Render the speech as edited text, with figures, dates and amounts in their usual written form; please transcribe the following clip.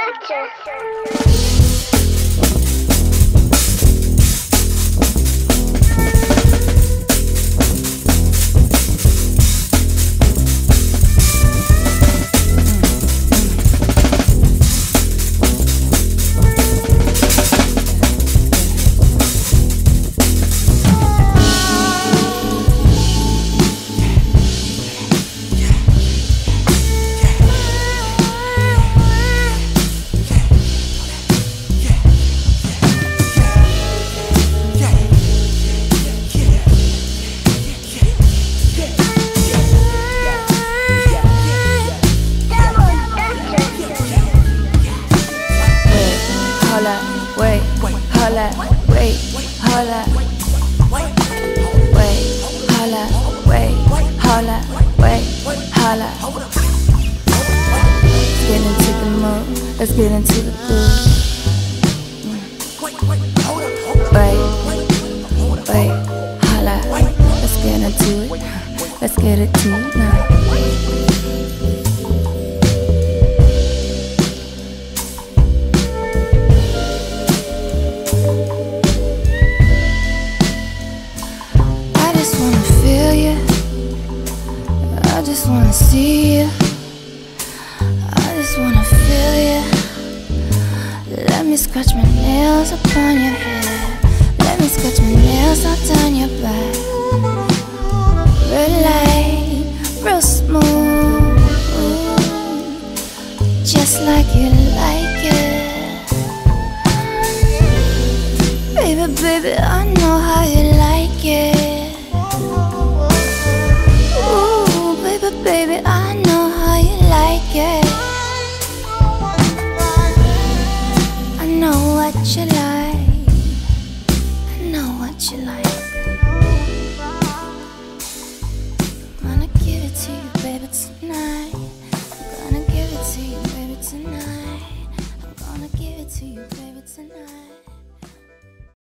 Let's get into the groove. Wait, holla. Let's get into it. Let's get it to it now. I just wanna feel you. I just wanna see you. I just wanna feel you. Let me scratch my nails upon your head. Let me scratch my nails all down your back. Real light, real smooth, just like you like it. Baby, baby, I know how you like it. Ooh, baby, baby, I know how you like it. I know what you like. I know what you like.